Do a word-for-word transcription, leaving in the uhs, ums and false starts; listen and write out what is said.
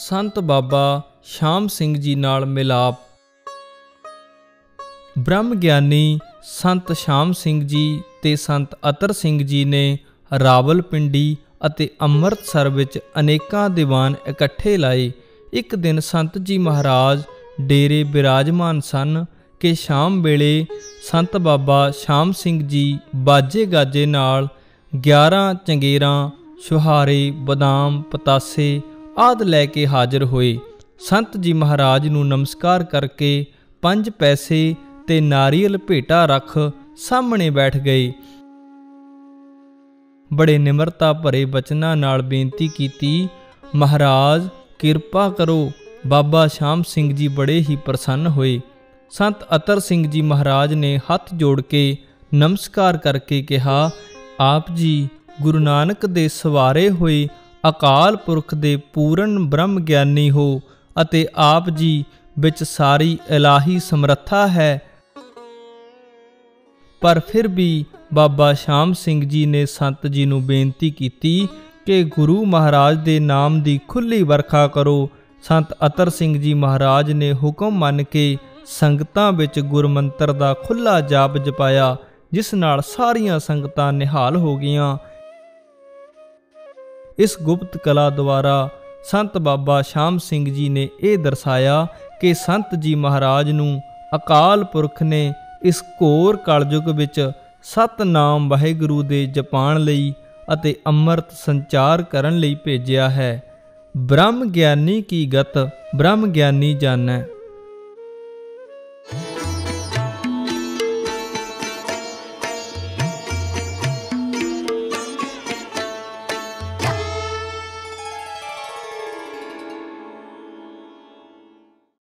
ਸੰਤ ਬਾਬਾ ਸ਼ਾਮ ਸਿੰਘ ਜੀ ਨਾਲ ਮਿਲਾਪ। ਬ੍ਰਹਮ ਗਿਆਨੀ ਸੰਤ ਸ਼ਾਮ ਸਿੰਘ ਜੀ ਤੇ ਸੰਤ ਅਤਰ ਸਿੰਘ ਜੀ ਨੇ ਰਾਵਲਪਿੰਡੀ ਅਤੇ ਅੰਮ੍ਰਿਤਸਰ ਵਿੱਚ ਅਨੇਕਾਂ ਦੀਵਾਨ ਇਕੱਠੇ ਲਾਏ। ਇੱਕ ਦਿਨ ਸੰਤ ਜੀ ਮਹਾਰਾਜ ਡੇਰੇ ਬਿਰਾਜਮਾਨ ਸਨ ਕਿ ਸ਼ਾਮ ਵੇਲੇ ਸੰਤ ਬਾਬਾ ਸ਼ਾਮ ਸਿੰਘ ਜੀ ਬਾਜੇ ਗਾਜੇ ਨਾਲ ਗਿਆਰਾਂ ਚੰਗੇਰਾਂ, ਛੁਹਾਰੇ, ਬਦਾਮ, ਪਤਾਸੇ ਆਦਿ ਲੈ ਕੇ ਹਾਜ਼ਰ ਹੋਏ। ਸੰਤ ਜੀ ਮਹਾਰਾਜ ਨੂੰ ਨਮਸਕਾਰ ਕਰਕੇ ਪੰਜ ਪੈਸੇ ਤੇ ਨਾਰੀਅਲ ਭੇਟਾ ਰੱਖ ਸਾਹਮਣੇ ਬੈਠ ਗਏ। ਬੜੇ ਨਿਮਰਤਾ ਭਰੇ ਬਚਨਾਂ ਨਾਲ ਬੇਨਤੀ ਕੀਤੀ, ਮਹਾਰਾਜ ਕਿਰਪਾ ਕਰੋ। ਬਾਬਾ ਸ਼ਾਮ ਸਿੰਘ ਜੀ ਬੜੇ ਹੀ ਪ੍ਰਸੰਨ ਹੋਏ। ਸੰਤ ਅਤਰ ਸਿੰਘ ਜੀ ਮਹਾਰਾਜ ਨੇ ਹੱਥ ਜੋੜ ਕੇ ਨਮਸਕਾਰ ਕਰਕੇ ਕਿਹਾ, ਆਪ ਜੀ ਗੁਰੂ ਨਾਨਕ ਦੇ ਸਵਾਰੇ ਹੋਏ ਅਕਾਲ ਪੁਰਖ ਦੇ ਪੂਰਨ ਬ੍ਰਹਮ ਗਿਆਨੀ ਹੋ ਅਤੇ ਆਪ ਜੀ ਵਿੱਚ ਸਾਰੀ ਇਲਾਹੀ ਸਮਰੱਥਾ ਹੈ। ਪਰ ਫਿਰ ਵੀ ਬਾਬਾ ਸ਼ਾਮ ਸਿੰਘ ਜੀ ਨੇ ਸੰਤ ਜੀ ਨੂੰ ਬੇਨਤੀ ਕੀਤੀ ਕਿ ਗੁਰੂ ਮਹਾਰਾਜ ਦੇ ਨਾਮ ਦੀ ਖੁੱਲ੍ਹੀ ਵਰਖਾ ਕਰੋ। ਸੰਤ ਅਤਰ ਸਿੰਘ ਜੀ ਮਹਾਰਾਜ ਨੇ ਹੁਕਮ ਮੰਨ ਕੇ ਸੰਗਤਾਂ ਵਿੱਚ ਗੁਰਮੰਤਰ ਦਾ ਖੁੱਲ੍ਹਾ ਜਾਪ ਜਪਾਇਆ, ਜਿਸ ਨਾਲ ਸਾਰੀਆਂ ਸੰਗਤਾਂ ਨਿਹਾਲ ਹੋ ਗਈਆਂ। ਇਸ ਗੁਪਤ ਕਲਾ ਦੁਆਰਾ ਸੰਤ ਬਾਬਾ ਸ਼ਾਮ ਸਿੰਘ ਜੀ ਨੇ ਇਹ ਦਰਸਾਇਆ ਕਿ ਸੰਤ ਜੀ ਮਹਾਰਾਜ ਨੂੰ ਅਕਾਲ ਪੁਰਖ ਨੇ ਇਸ ਘੋਰ ਕਲਯੁਗ ਵਿੱਚ ਸਤਨਾਮ ਵਾਹਿਗੁਰੂ ਦੇ ਜਪਾਣ ਲਈ ਅਤੇ ਅੰਮ੍ਰਿਤ ਸੰਚਾਰ ਕਰਨ ਲਈ ਭੇਜਿਆ ਹੈ। ਬ੍ਰਹਮ ਗਿਆਨੀ ਕੀ ਗਤ ਬ੍ਰਹਮ ਗਿਆਨੀ ਜਾਣੈ।